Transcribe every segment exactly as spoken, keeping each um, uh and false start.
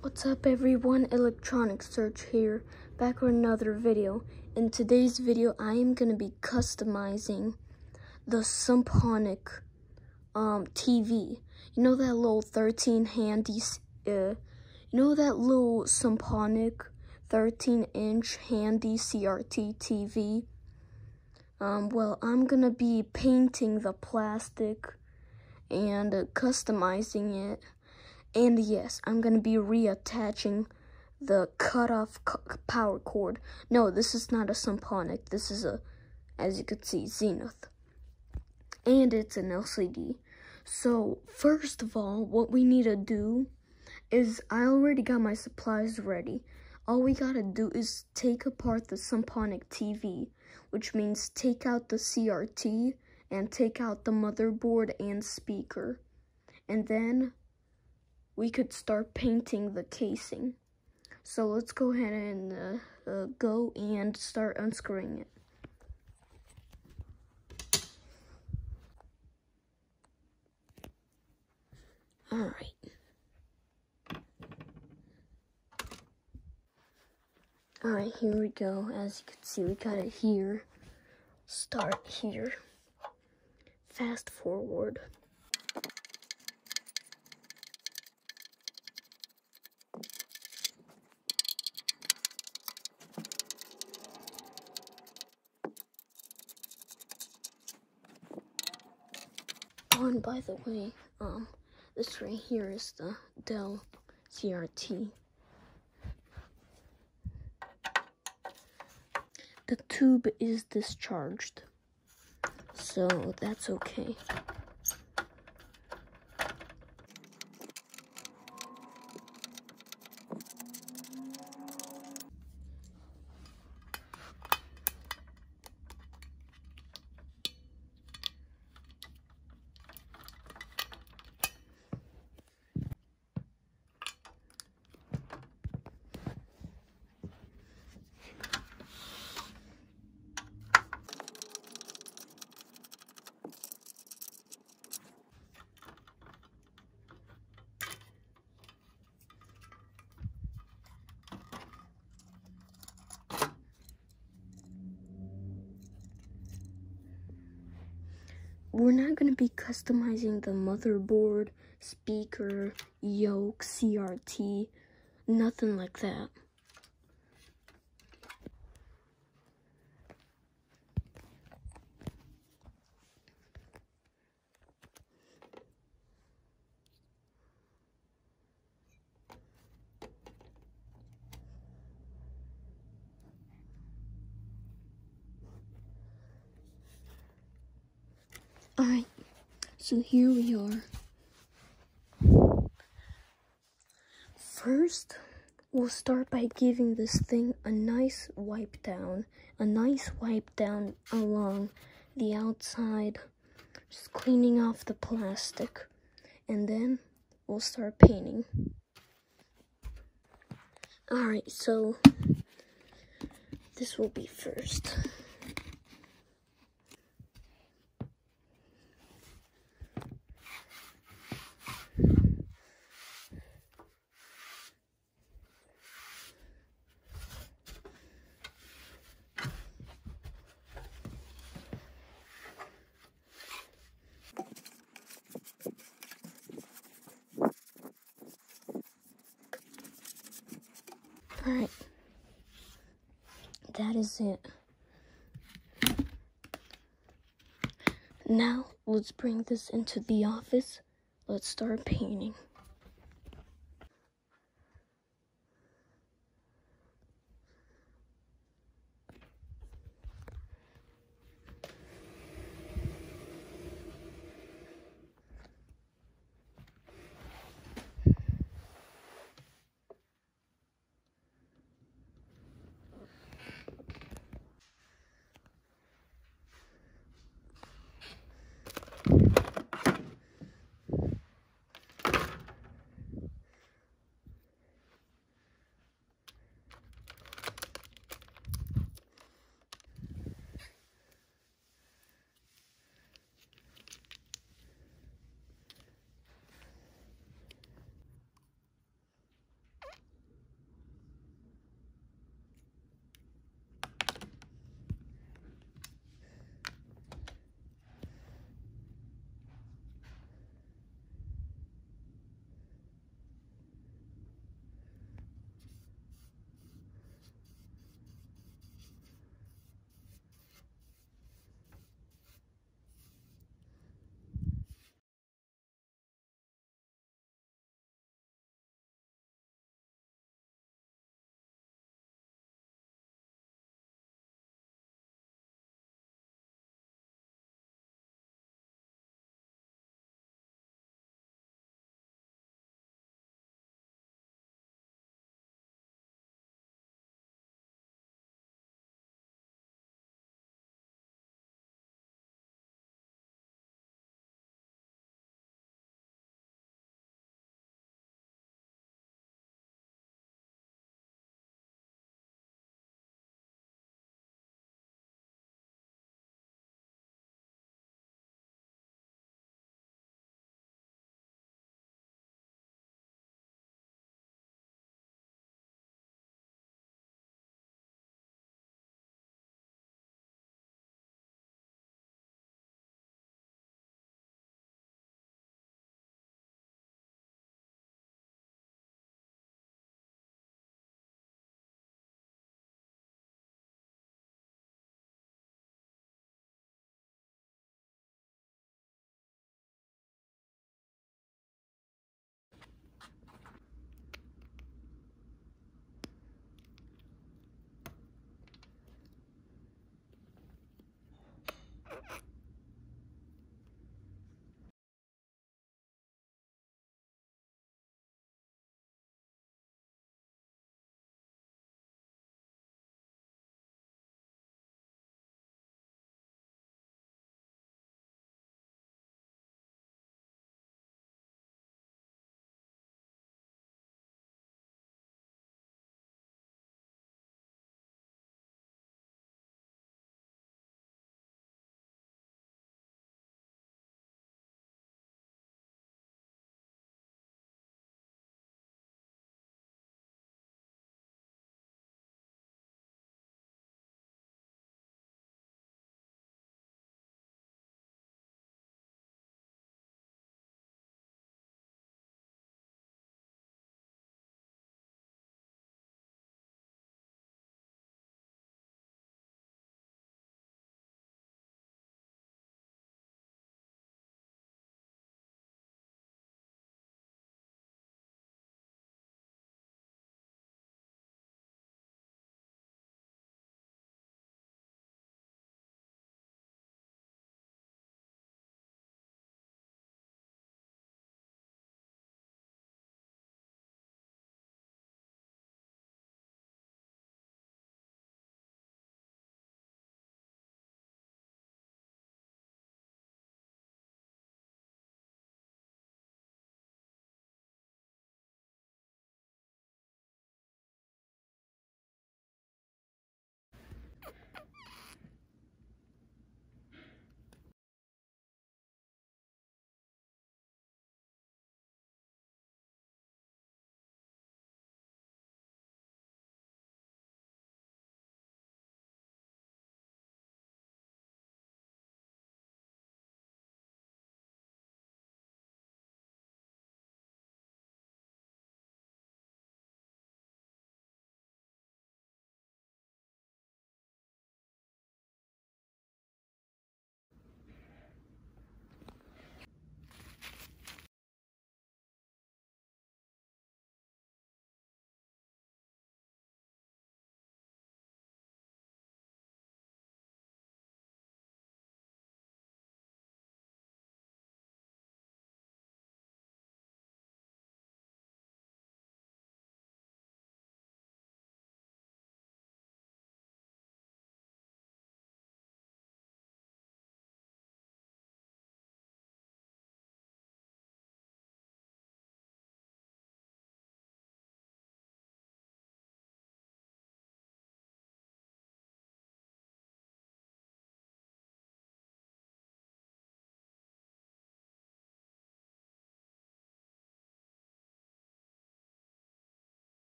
What's up everyone, Electronic Search here, back with another video. In today's video, I am going to be customizing the Symphonic um, T V. You know that little thirteen handy, uh, you know that little Symphonic thirteen inch handy C R T T V? Um, well, I'm going to be painting the plastic and uh, customizing it. And yes, I'm going to be reattaching the cutoff power cord. No, this is not a Symphonic. This is a, as you can see, Zenith. And it's an L C D. So, first of all, what we need to do is, I already got my supplies ready. All we got to do is take apart the Symphonic T V, which means take out the C R T and take out the motherboard and speaker. And then we could start painting the casing. So let's go ahead and uh, uh, go and start unscrewing it. Alright. Alright, here we go. As you can see, we got it here. Start here. Fast forward. Oh, and by the way, um, this right here is the Dell C R T. The tube is discharged, so that's okay. We're not going to be customizing the motherboard, speaker, yoke, C R T, nothing like that. Alright, so here we are. First, we'll start by giving this thing a nice wipe down, a nice wipe down along the outside, just cleaning off the plastic, and then we'll start painting. Alright, so this will be first. Alright, that is it. Now, let's bring this into the office. Let's start painting.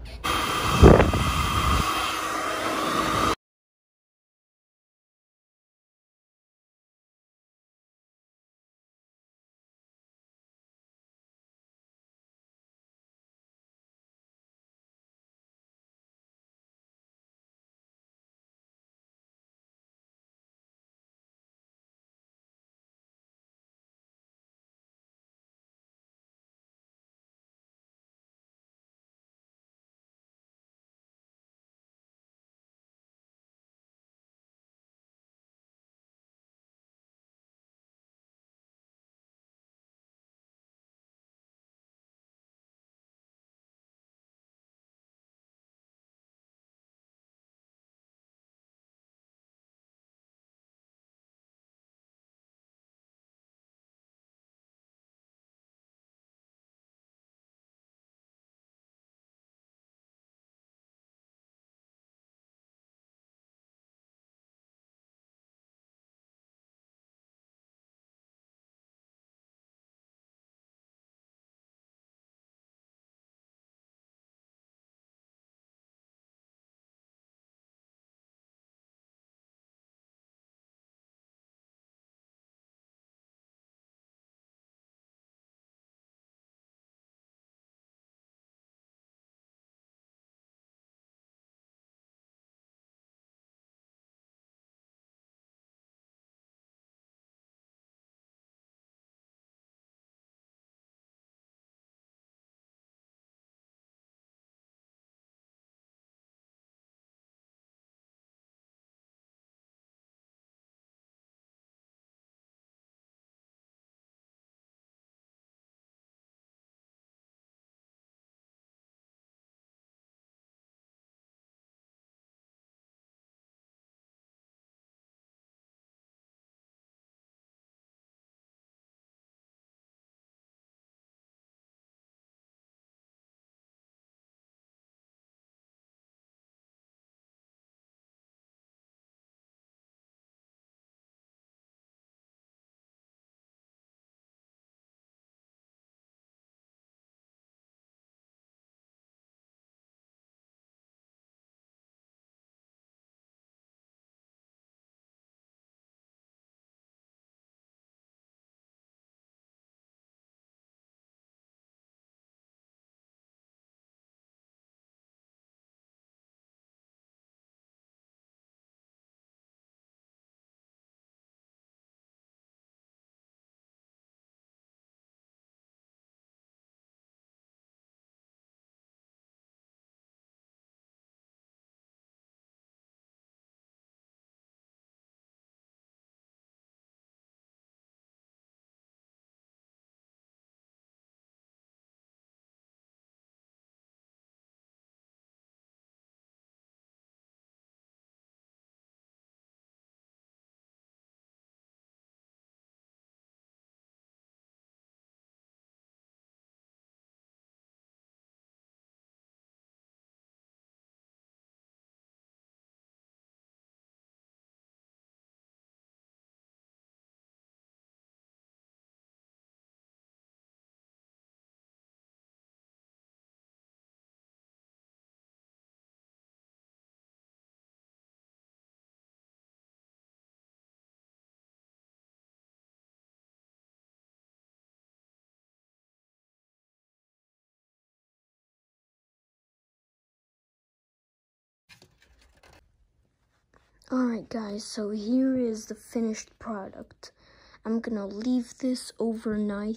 Alright guys, so here is the finished product. I'm gonna leave this overnight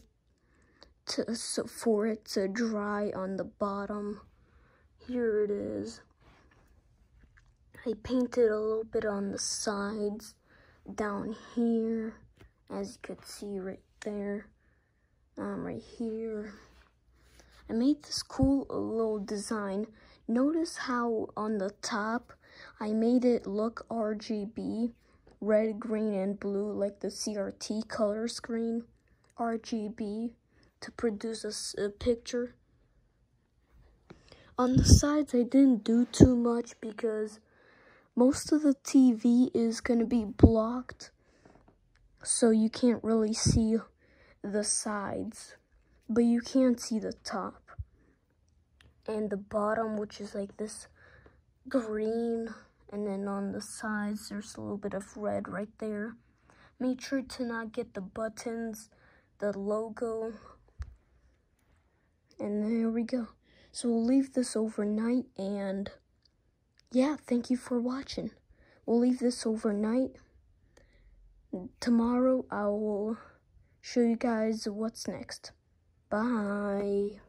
to, so for it to dry on the bottom. Here it is. I painted a little bit on the sides, down here, as you could see right there, um, right here. I made this cool little design. Notice how on the top, I made it look R G B, red, green, and blue, like the C R T color screen, R G B, to produce a, a picture. On the sides, I didn't do too much because most of the T V is going to be blocked, so you can't really see the sides, but you can see the top. and the bottom, which is like this green, and then on the sides there's a little bit of red right there. Make sure to not get the buttons, the logo, and there we go. So we'll leave this overnight, and yeah, thank you for watching. We'll leave this overnight. Tomorrow I will show you guys what's next. Bye.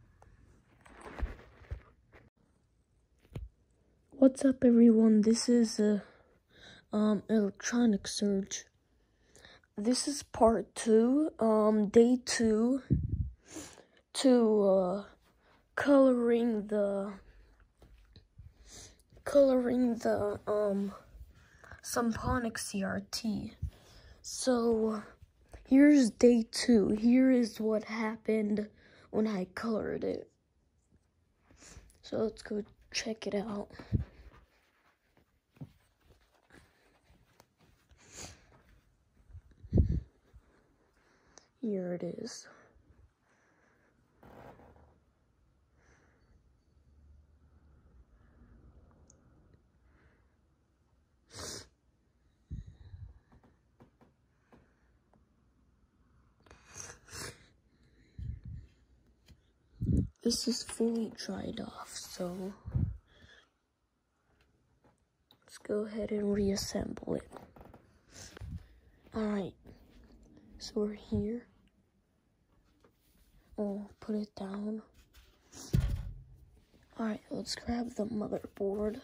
What's up, everyone? This is a um electronic search. This is part two, um day two, to uh coloring the coloring the um Symphonic C R T. So here's day two. Here is what happened when I colored it. So let's go check it out. Here it is. This is fully dried off, so let's go ahead and reassemble it. Alright, so we're here. I'll put it down. Alright, let's grab the motherboard.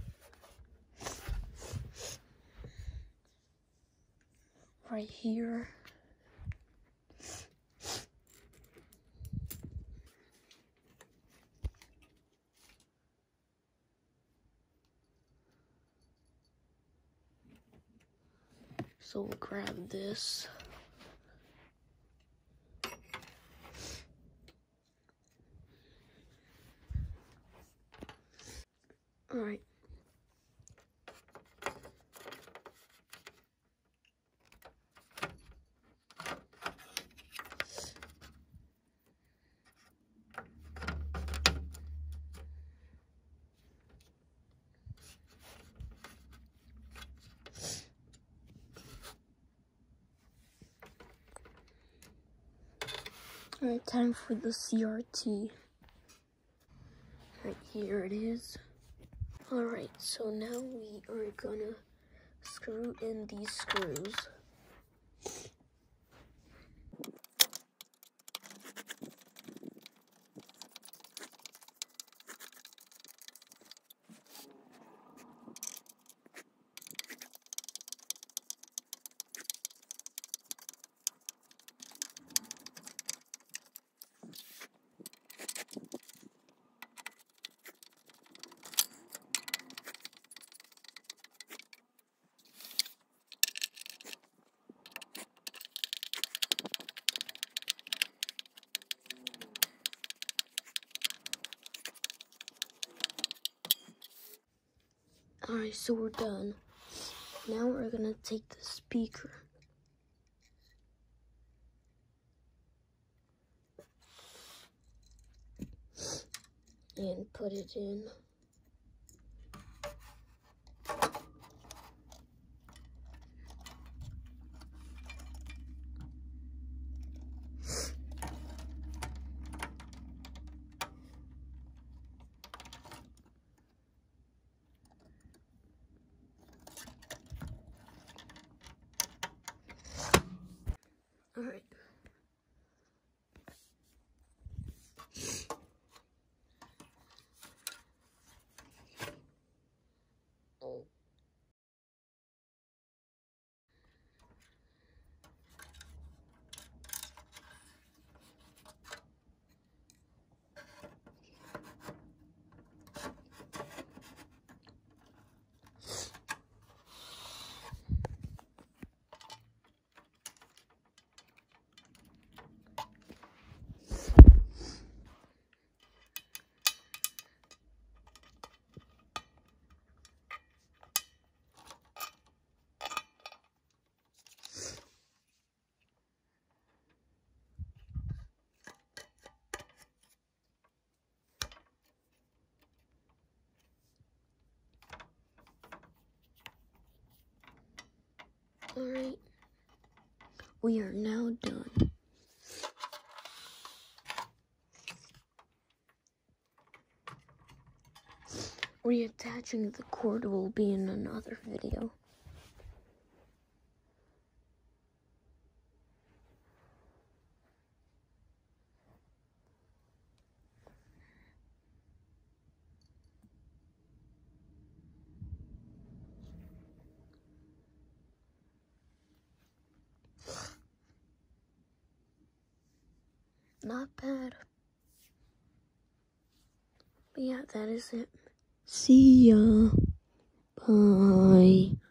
Right here. So we'll grab this. All right. Alright, time for the C R T. Right here it is. Alright, so now we are gonna screw in these screws. Alright, so we're done. Now we're gonna take the speaker. And put it in. All right. Alright, we are now done. Reattaching the cord will be in another video. Not bad. But yeah, that is it. See ya. Bye.